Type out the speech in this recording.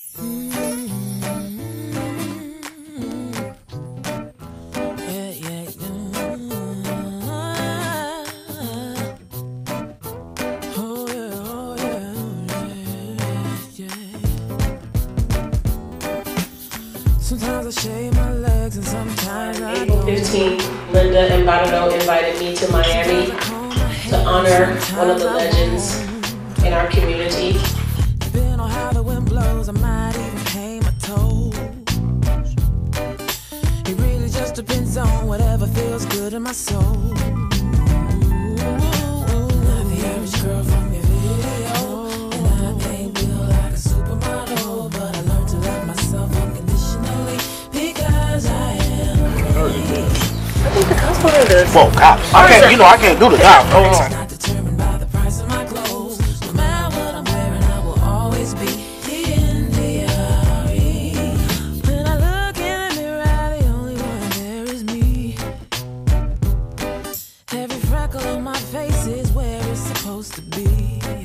Sometimes I shave my legs and sometimes I April 15th, Linda Embarado invited me to Miami to honor one of the legends in our community. Depending on how the wind blows, I might even paint my toes. It really just depends on whatever feels good in my soul. Not the average girl from your video, and I ain't built like a supermodel, but I learned to love myself unconditionally because I am. I think the cops wanted this. Whoa, cops! I can't, I can't do the cops. Hold on. Not determined by the price of my clothes. No matter what I'm wearing, I will always be in the RE. When I look in the mirror, the only one there is me. Every freckle on my face is where it's supposed to be.